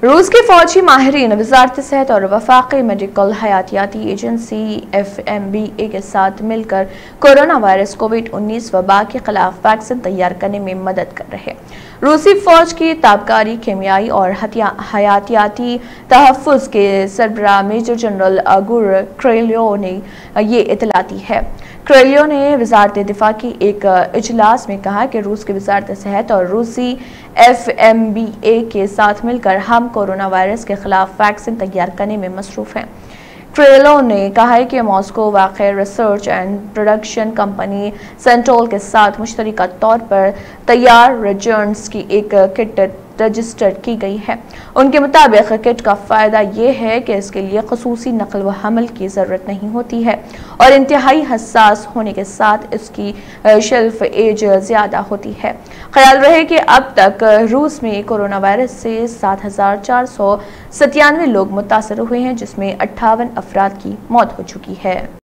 روس کے فوجی ماہرین وزارت صحت اور وفاقی میڈیکل حیاتیاتی ایجنسی FMBA کے ساتھ مل کر کورونا وائرس کووڈ-19 وبا کے خلاف ویکسین تیار کرنے میں مدد کر رہے ہیں۔ روسی فوج کی تابکاری کیمیائی اور حیاتیاتی تحفظ کے سربراہ میجر جنرل اگور کریلیو نے یہ اطلاع دی ہے۔ کریلیو نے وزارت دفاع کی ایک اجلاس میں کہا کہ روس کی وزارت صحت اور روسی FMBA کے ساتھ مل کر ہم کورونا وائرس کے خلاف ویکسین تیار کرنے میں مصروف ہیں۔ کریلیو نے کہا کہ ماسکو واقع ریسرچ اینڈ پروڈکشن کمپنی سینٹول کے ساتھ مشترکہ طور پر تیار ریجنٹس کی ایک کٹ رجسٹر کی گئی ہے۔ ان کے مطابق کٹ کا فائدہ یہ ہے کہ اس کے لیے خصوصی نقل و حمل کی ضرورت نہیں ہوتی ہے اور انتہائی حساس ہونے کے ساتھ اس کی شیلف ایج زیادہ ہوتی ہے۔ خیال رہے کہ اب تک روس میں کورونا وائرس سے 7497 لوگ متاثر ہوئے ہیں، جس میں 58 افراد کی موت ہو چکی ہے۔